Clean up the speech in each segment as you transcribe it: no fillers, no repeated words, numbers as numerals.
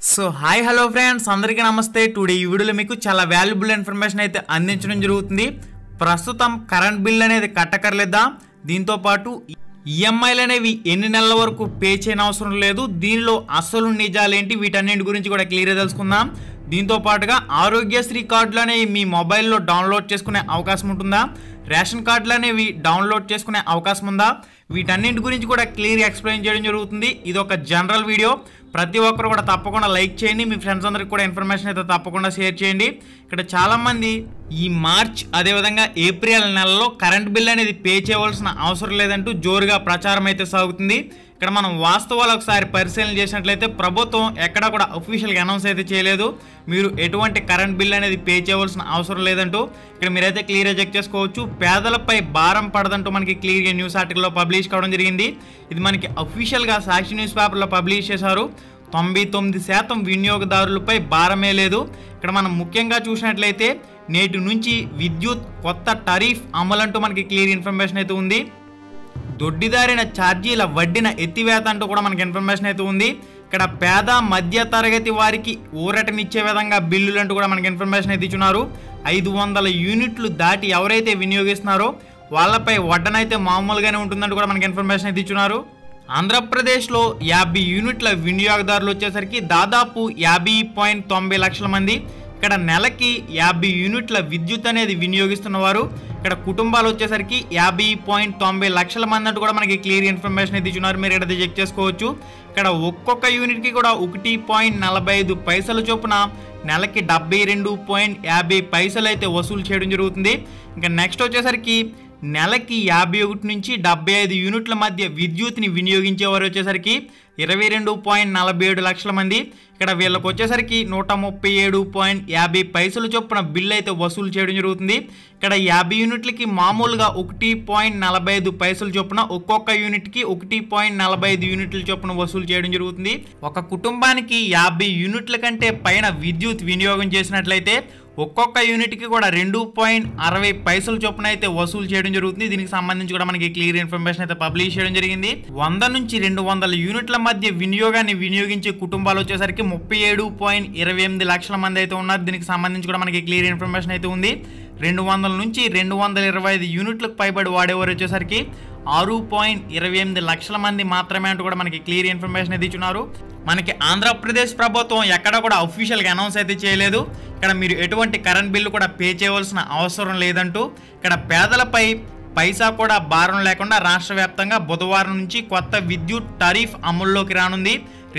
So hi hello friends అందరికీ నమస్తే. Today ఈ వీడియోలో మీకు చాలా వాల్యుబుల్ ఇన్ఫర్మేషన్ అయితే అందించడం జరుగుతుంది. ప్రస్తుతం కరెంట్ బిల్ అనేది కట్టకర్లేదా, దీంతో పాటు ఈఎంఐలు అనేవి ఎన్ని నెలల వరకు పే చేయని అవసరం లేదు, దీనిలో అసలు నిజాలేంటి, వీటన్నింటి గురించి కూడా క్లియర్గా తెలుసుకుందాం. దీంతో పాటుగా ఆరోగ్యశ్రీ కార్డులు అనేవి మీ మొబైల్లో డౌన్లోడ్ చేసుకునే అవకాశం ఉంటుందా, రేషన్ కార్డులు అనేవి డౌన్లోడ్ చేసుకునే అవకాశం ఉందా, వీటన్నింటి గురించి కూడా క్లియర్గా ఎక్స్ప్లెయిన్ చేయడం జరుగుతుంది. ఇది ఒక జనరల్ వీడియో, ప్రతి ఒక్కరు కూడా తప్పకుండా లైక్ చేయండి, మీ ఫ్రెండ్స్ అందరికి కూడా ఇన్ఫర్మేషన్ అయితే తప్పకుండా షేర్ చేయండి. ఇక్కడ చాలామంది ఈ మార్చ్ అదేవిధంగా ఏప్రిల్ నెలలో కరెంట్ బిల్ అనేది పే చేయవలసిన అవసరం లేదంటూ జోరుగా ప్రచారం అయితే సాగుతుంది. ఇక్కడ మనం వాస్తవాలు ఒకసారి పరిశీలన చేసినట్లయితే ప్రభుత్వం ఎక్కడా కూడా అఫీషియల్గా అనౌన్స్ అయితే చేయలేదు మీరు ఎటువంటి కరెంట్ బిల్ అనేది పే చేయవలసిన అవసరం లేదంటూ. ఇక్కడ మీరైతే క్లియర్గా చెక్ చేసుకోవచ్చు. పేదలపై భారం పడదంటూ మనకి క్లియర్గా న్యూస్ ఆర్టికల్లో పబ్లిష్ కావడం జరిగింది. ఇది మనకి అఫీషియల్గా సాక్షి న్యూస్ పేపర్లో పబ్లిష్ చేశారు. 99% వినియోగదారులపై భారమే లేదు. ఇక్కడ మనం ముఖ్యంగా చూసినట్లయితే నేటి నుంచి విద్యుత్ కొత్త టారిఫ్ అమలంటూ మనకి క్లియర్ ఇన్ఫర్మేషన్ అయితే ఉంది. దొడ్డిదారిన ఛార్జీల వడ్డీన ఎత్తివేత అంటూ కూడా మనకి ఇన్ఫర్మేషన్ అయితే ఉంది. ఇక్కడ పేద మధ్య తరగతి వారికి ఊరటనిచ్చే విధంగా బిల్లులు అంటూ కూడా మనకి ఇన్ఫర్మేషన్ అయితే ఇచ్చున్నారు. 500 యూనిట్లు దాటి ఎవరైతే వినియోగిస్తున్నారో వాళ్ళపై వడ్డనైతే మామూలుగానే ఉంటుందంటూ కూడా మనకి ఇన్ఫర్మేషన్ అయితే ఇచ్చున్నారు. ఆంధ్రప్రదేశ్లో 50 యూనిట్ల వినియోగదారులు వచ్చేసరికి దాదాపు 50.90 లక్షల మంది. ఇక్కడ నెలకి 50 యూనిట్ల విద్యుత్ అనేది వినియోగిస్తున్నవారు ఇక్కడ కుటుంబాలు వచ్చేసరికి 50.90 లక్షల మంది అంటూ కూడా మనకి క్లియర్ ఇన్ఫర్మేషన్ అయితే ఇచ్చున్నారు. మీరు ఇక్కడ చెక్ చేసుకోవచ్చు. ఇక్కడ ఒక్కొక్క యూనిట్కి కూడా 1.45 పైసలు చొప్పున నెలకి 72.50 పైసలు అయితే వసూలు చేయడం జరుగుతుంది. ఇంకా నెక్స్ట్ వచ్చేసరికి నెలకి 51 నుంచి 75 యూనిట్ల మధ్య విద్యుత్ని వినియోగించేవారు వచ్చేసరికి 22.47 లక్షల మంది. ఇక్కడ వీళ్ళకి వచ్చేసరికి 137.50 పైసలు చొప్పున బిల్లు అయితే వసూలు చేయడం జరుగుతుంది. ఇక్కడ 50 యూనిట్లకి మామూలుగా 1.45 పైసలు చొప్పున, ఒక్కొక్క యూనిట్కి 1.45 యూనిట్ల చొప్పున వసూలు చేయడం జరుగుతుంది. ఒక కుటుంబానికి 50 యూనిట్ల కంటే పైన విద్యుత్ వినియోగం చేసినట్లయితే ఒక్కొక్క యూనిట్కి కూడా 2.60 పైసలు చొప్పున అయితే వసూలు చేయడం జరుగుతుంది. దీనికి సంబంధించి కూడా మనకి క్లియర్ ఇన్ఫర్మేషన్ అయితే పబ్లిష్ చేయడం జరిగింది. 100 నుంచి 200 యూనిట్ల మధ్య వినియోగాన్ని వినియోగించే కుటుంబాలు వచ్చేసరికి 37.28 లక్షల మంది అయితే ఉన్నారు. దీనికి సంబంధించి కూడా మనకి క్లియర్ ఇన్ఫర్మేషన్ అయితే ఉంది. 200 నుంచి 225 యూనిట్లకు పైబడి వాడేవారు వచ్చేసరికి 6.28 లక్షల మంది మాత్రమే అంటూ కూడా మనకి క్లియర్ ఇన్ఫర్మేషన్ అయితే ఇచ్చున్నారు. మనకి ఆంధ్రప్రదేశ్ ప్రభుత్వం ఎక్కడ కూడా అఫీషియల్గా అనౌన్స్ అయితే చేయలేదు ఇక్కడ మీరు ఎటువంటి కరెంట్ బిల్లు కూడా పే చేయవలసిన అవసరం లేదంటూ. ఇక్కడ పేదలపై పైసా కూడా భారం లేకుండా రాష్ట్ర వ్యాప్తంగా బుధవారం నుంచి కొత్త విద్యుత్ టారిఫ్ అమల్లోకి రానుంది.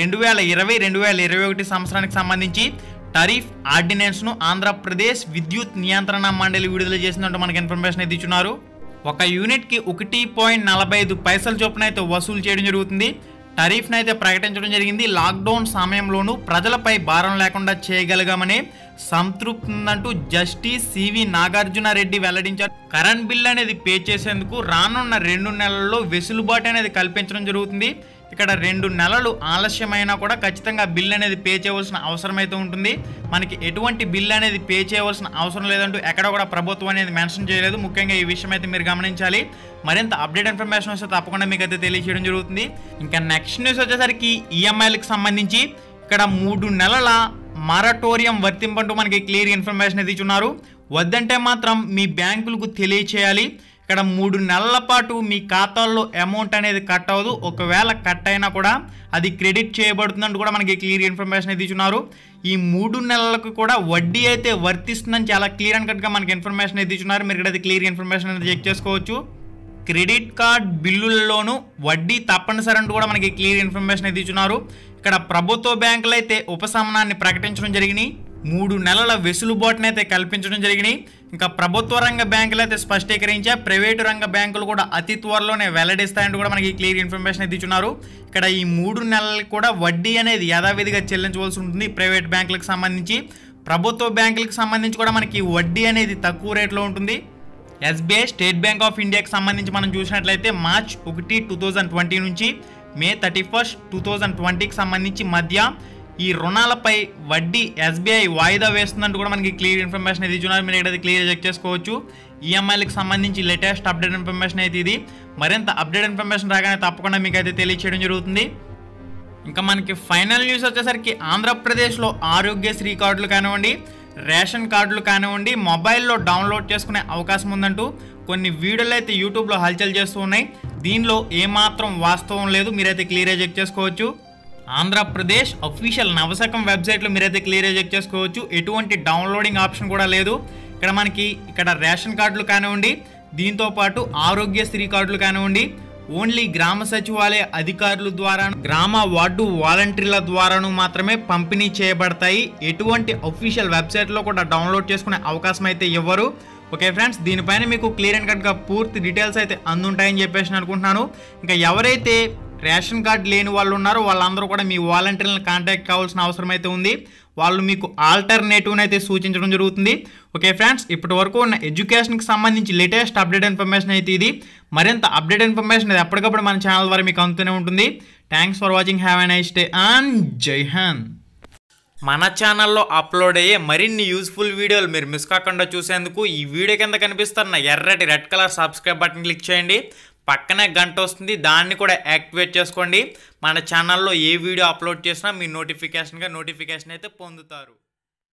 2020-2021 సంవత్సరానికి సంబంధించి టారిఫ్ ఆర్డినెన్స్ను ఆంధ్రప్రదేశ్ విద్యుత్ నియంత్రణ మండలి విడుదల చేసిందంటూ మనకి ఇన్ఫర్మేషన్ అయితే ఇచ్చున్నారు. ఒక యూనిట్కి 1.45 పైసలు చొప్పున అయితే వసూలు చేయడం జరుగుతుంది. టారిఫ్ను అయితే ప్రకటించడం జరిగింది. లాక్డౌన్ సమయంలోనూ ప్రజలపై భారం లేకుండా చేయగలిగామని సంతృప్తి ఉందంటూ జస్టిస్ సివి నాగార్జున రెడ్డి వెల్లడించారు. కరెంట్ బిల్ అనేది పే చేసేందుకు రానున్న 2 నెలల్లో వెసులుబాటు అనేది కల్పించడం జరుగుతుంది. ఇక్కడ 2 నెలలు ఆలస్యమైనా కూడా ఖచ్చితంగా బిల్ అనేది పే చేయవలసిన అవసరం అయితే ఉంటుంది. మనకి ఎటువంటి బిల్ అనేది పే చేయవలసిన అవసరం లేదంటూ ఎక్కడ కూడా ప్రభుత్వం అనేది మెన్షన్ చేయలేదు. ముఖ్యంగా ఈ విషయం అయితే మీరు గమనించాలి. మరింత అప్డేట్ ఇన్ఫర్మేషన్ వస్తే తప్పకుండా మీకు అయితే తెలియజేయడం జరుగుతుంది. ఇంకా నెక్స్ట్ న్యూస్ వచ్చేసరికి ఈఎంఐలకు సంబంధించి ఇక్కడ 3 నెలల మారటోరియం వర్తింపంటూ మనకి క్లియర్ ఇన్ఫర్మేషన్ అయితే ఇచ్చున్నారు. వద్దంటే మాత్రం మీ బ్యాంకులకు తెలియచేయాలి. ఇక్కడ 3 నెలల పాటు మీ ఖాతాల్లో అమౌంట్ అనేది కట్ అవ్వదు. ఒకవేళ కట్ అయినా కూడా అది క్రెడిట్ చేయబడుతుందంటూ కూడా మనకి క్లియర్ ఇన్ఫర్మేషన్ అయితే ఇచ్చున్నారు. ఈ 3 నెలలకు కూడా వడ్డీ అయితే వర్తిస్తుందని చాలా క్లియర్ అండ్ కట్గా మనకి ఇన్ఫర్మేషన్ అయితే ఇచ్చున్నారు. మీరు ఇక్కడ క్లియర్ ఇన్ఫర్మేషన్ అయితే చెక్ చేసుకోవచ్చు. క్రెడిట్ కార్డ్ బిల్లుల్లోనూ వడ్డీ తప్పనిసరి అంటూ కూడా మనకి క్లియర్ ఇన్ఫర్మేషన్ అయితే ఇచ్చున్నారు. ఇక్కడ ప్రభుత్వ బ్యాంకులు అయితే ఉపశమనాన్ని ప్రకటించడం జరిగినాయి. 3 నెలల వెసులుబాటును అయితే కల్పించడం జరిగినాయి. ఇంకా ప్రభుత్వ రంగ బ్యాంకులు అయితే స్పష్టీకరించా, ప్రైవేటు రంగ బ్యాంకులు కూడా అతి త్వరలోనే వెల్లడిస్తాయంటూ కూడా మనకి క్లియర్ ఇన్ఫర్మేషన్ అయితే ఇచ్చున్నారు. ఇక్కడ ఈ 3 నెలలకు కూడా వడ్డీ అనేది యథావిధిగా చెల్లించవలసి ఉంటుంది. ప్రైవేట్ బ్యాంకులకు సంబంధించి, ప్రభుత్వ బ్యాంకులకు సంబంధించి కూడా మనకి వడ్డీ అనేది తక్కువ రేట్లో ఉంటుంది. ఎస్బీఐ స్టేట్ బ్యాంక్ ఆఫ్ ఇండియాకి సంబంధించి మనం చూసినట్లయితే మార్చ్ 1, 2020 నుంచి మే 31, 2020కి సంబంధించి మధ్య ఈ రుణాలపై వడ్డీ ఎస్బీఐ వాయిదా వేస్తుందంటూ కూడా మనకి క్లియర్ ఇన్ఫర్మేషన్ అయితే ఇచ్చున్నారు. మీరు ఇక్కడ క్లియర్ చెక్ చేసుకోవచ్చు. ఈఎంఐలకు సంబంధించి లేటెస్ట్ అప్డేట్ ఇన్ఫర్మేషన్ అయితే ఇది. మరింత అప్డేట్ ఇన్ఫర్మేషన్ రాగానే తప్పకుండా మీకు అయితే తెలియచేయడం జరుగుతుంది. ఇంకా మనకి ఫైనల్ న్యూస్ వచ్చేసరికి ఆంధ్రప్రదేశ్లో ఆరోగ్యశ్రీ కార్డులు కానివ్వండి, రేషన్ కార్డులు కానివ్వండి మొబైల్లో డౌన్లోడ్ చేసుకునే అవకాశం ఉందంటూ కొన్ని వీడియోలు అయితే యూట్యూబ్లో హల్చల్ చేస్తూ ఉన్నాయి. దీనిలో ఏమాత్రం వాస్తవం లేదు, మీరైతే క్లియర్గా చెక్ చేసుకోవచ్చు. ఆంధ్రప్రదేశ్ అఫీషియల్ నవశకం వెబ్సైట్లో మీరైతే క్లియర్గా చెక్ చేసుకోవచ్చు. ఎటువంటి డౌన్లోడింగ్ ఆప్షన్ కూడా లేదు. ఇక్కడ రేషన్ కార్డులు కానివ్వండి, దీంతోపాటు ఆరోగ్యశ్రీ కార్డులు కానివ్వండి ఓన్లీ గ్రామ సచివాలయ అధికారుల ద్వారా, గ్రామ వార్డు వాలంటీర్ల ద్వారాను మాత్రమే పంపిణీ చేయబడతాయి. ఎటువంటి అఫీషియల్ వెబ్సైట్లో కూడా డౌన్లోడ్ చేసుకునే అవకాశం అయితే ఇవ్వరు. ఓకే ఫ్రెండ్స్, దీనిపైన మీకు క్లియర్ అండ్ కట్గా పూర్తి డీటెయిల్స్ అయితే అందుంటాయని చెప్పేసి అనుకుంటున్నాను. ఇంకా ఎవరైతే రేషన్ కార్డు లేని వాళ్ళు ఉన్నారో వాళ్ళందరూ కూడా మీ వాలంటీర్లను కాంటాక్ట్ కావాల్సిన అవసరం అయితే ఉంది. వాళ్ళు మీకు ఆల్టర్నేటివ్ని అయితే సూచించడం జరుగుతుంది. ఓకే ఫ్రెండ్స్, ఇప్పటి వరకు ఉన్న ఎడ్యుకేషన్కి సంబంధించి లేటెస్ట్ అప్డేట్ ఇన్ఫర్మేషన్ అయితే ఇది. మరింత అప్డేట్ ఇన్ఫర్మేషన్ అది ఎప్పటికప్పుడు మన ఛానల్ ద్వారా మీకు అందుతూనే ఉంటుంది. Thanks for watching. Have a nice day and జై హింద్. మన ఛానల్లో అప్లోడ్ అయ్యే మరిన్ని యూస్ఫుల్ వీడియోలు మీరు మిస్ కాకుండా చూసేందుకు ఈ వీడియో కింద కనిపిస్తున్న ఎర్రటి red colour subscribe button click చేయండి. పక్కనే గంట వస్తుంది, దాన్ని కూడా యాక్టివేట్ చేసుకోండి. మన ఛానల్లో ఏ వీడియో అప్లోడ్ చేసినా మీ నోటిఫికేషన్ అయితే పొందుతారు.